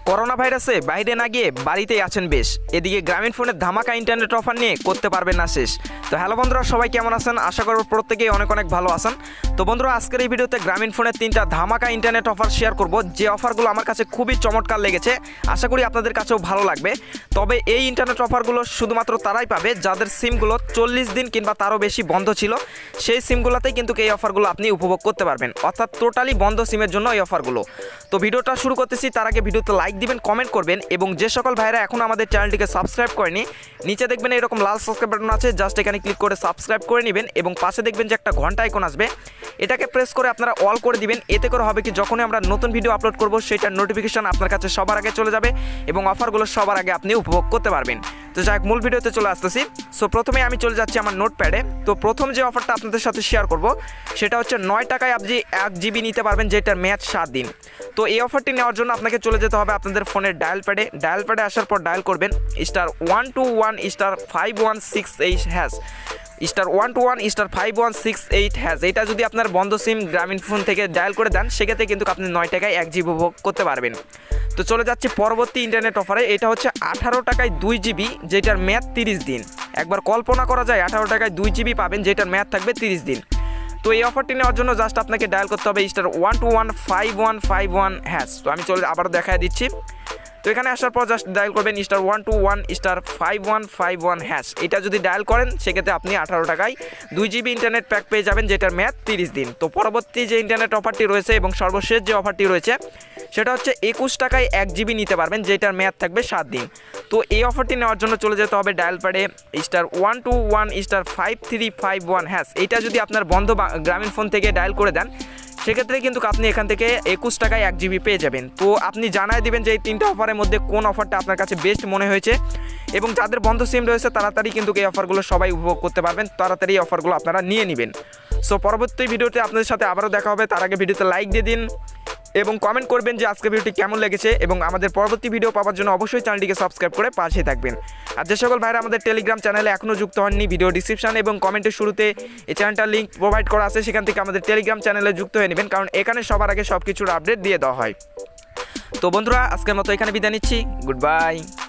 Corona ভাইরাসে বাইরে না গিয়ে বাড়িতেই আছেন বেশ, এদিকে গ্রামীণ ফোনের ধামাকা ইন্টারনেট অফার নিয়ে করতে পারবেন না শেষ। তো হ্যালো বন্ধুরা, সবাই কেমন আছেন? আশা করব প্রত্যেকেই অনেক অনেক ভালো আছেন। তো বন্ধুরা, আজকের এই ভিডিওতে গ্রামীণ ফোনের 3টা ধামাকা ইন্টারনেট অফার শেয়ার করব, যে অফারগুলো আমার কাছে খুবই চমৎকার লেগেছে। আশা করি আপনাদের কাছেও ভালো লাগবে। তবে এই ইন্টারনেট অফারগুলো শুধুমাত্র তারাই পাবে যাদের সিমগুলো 40 দিন কিংবা তারও বেশি বন্ধ ছিল। সেই সিমগুলোতেই কিন্তু এই অফারগুলো আপনি উপভোগ করতে পারবেন, অর্থাৎ টোটালি বন্ধ সিমের জন্য এই অফারগুলো। তো ভিডিওটা শুরু করতেছি, তার আগে ভিডিওতে লাইক দিবেন, কমেন্ট করবেন, এবং যে সকল ভাইরা এখন আমাদের চ্যানেলটিকে সাবস্ক্রাইব করেনি, নিচে দেখবেন এরকম লাল সাবস্ক্রাইব বাটন আছে, জাস্ট এখানে ক্লিক করে সাবস্ক্রাইব করে নেবেন, এবং পাশে দেখবেন যে একটা ঘন্টা আইকন আসবে, এটাকে প্রেস করে আপনারা অল করে দিবেন। এতে করে হবে কি, যখনই আমরা নতুন ভিডিও আপলোড করব সেটার নোটিফিকেশন আপনার কাছে সবার আগে চলে যাবে এবং অফারগুলো সবার আগে আপনি উপভোগ করতে পারবেন। তো যাই হোক, মূল ভিডিওতে চলে আসতেছি। সো প্রথমে আমি চলে যাচ্ছি আমার নোটপ্যাডে। তো প্রথম যে অফারটা আপনাদের সাথে শেয়ার করব সেটা হচ্ছে 9 টাকায় আপনি 1 জিবি নিতে পারবেন, যেটার মেয়াদ 7 দিন। তো এই অফারটি নেওয়ার জন্য আপনাকে চলে যেতে হবে আপনাদের ফোনের ডায়াল প্যাডে আসার পর ডায়াল করবেন *121*5168#*121*5168#। এটা যদি আপনার বন্ধ সিম গ্রামীণ ফোন থেকে ডায়াল করে দেন, সেক্ষেত্রে কিন্তু আপনি 9 টাকায় 1 জিবি উপভোগ করতে পারবেন। তো চলে যাচ্ছি পরবর্তী ইন্টারনেট অফারে। এটা হচ্ছে 18 টাকায় 2 জিবি, যেটার মেয়াদ 30 দিন। একবার কল্পনা করা যায়, 18 টাকায় 2 জিবি পাবেন, যেটার মেয়াদ থাকবে 30 দিন। তো এই অফারটি নেওয়ার জন্য জাস্ট আপনাকে ডায়াল করতে হবে *121*5151#। তো আমি আবারও দেখায় দিচ্ছি। তো এখানে আসার পর জাস্ট ডায়াল করবেন *121*5151#। এটা যদি ডায়াল করেন, সেক্ষেত্রে আপনি 18 টাকায় 2 জিবি ইন্টারনেট প্যাক পেয়ে যাবেন, যেটার মেয়াদ 30 দিন। তো পরবর্তী যে ইন্টারনেট অফারটি রয়েছে এবং সর্বশেষ যে অফারটি রয়েছে সেটা হচ্ছে 21 টাকায় 1 জিবি নিতে পারবেন, যেটার মেয়াদ থাকবে 7 দিন। তো এই অফারটি নেওয়ার জন্য চলে যেতে হবে ডায়াল প্যাডে *121*5351#। এটা যদি আপনার বন্ধ গ্রামীণ ফোন থেকে ডায়াল করে দেন, সেক্ষেত্রে কিন্তু আপনি এখান থেকে 21 টাকায় 1 জিবি পেয়ে যাবেন। তো আপনি জানায় দিবেন যে এই 3টা অফারের মধ্যে কোন অফারটা আপনার কাছে বেস্ট মনে হয়েছে, এবং যাদের বন্ধ সিম রয়েছে তাড়াতাড়ি কিন্তু এই অফারগুলো সবাই উপভোগ করতে পারবেন। তাড়াতাড়ি এই অফারগুলো আপনারা নিয়ে নেবেন। সো পরবর্তী ভিডিওতে আপনাদের সাথে আবারও দেখা হবে। তার আগে ভিডিওতে লাইক দিয়ে দিন এবং কমেন্ট করবেন যে আজকের ভিডিওটি কেমন লেগেছে, এবং আমাদের পরবর্তী ভিডিও পাওয়ার জন্য অবশ্যই চ্যানেলটিকে সাবস্ক্রাইব করে পাশে থাকবেন। আর যে সকল ভাইরা আমাদের টেলিগ্রাম চ্যানেলে এখনও যুক্ত হননি, ভিডিও ডিসক্রিপশন এবং কমেন্টের শুরুতে এই চ্যানেলটার লিঙ্ক প্রোভাইড করা আছে, সেখান থেকে আমাদের টেলিগ্রাম চ্যানেলে যুক্ত হয়ে নেবেন, কারণ এখানে সবার আগে সব কিছুর আপডেট দিয়ে দেওয়া হয়। তো বন্ধুরা, আজকের মতো এখানে বিদায় নিচ্ছি। Good by.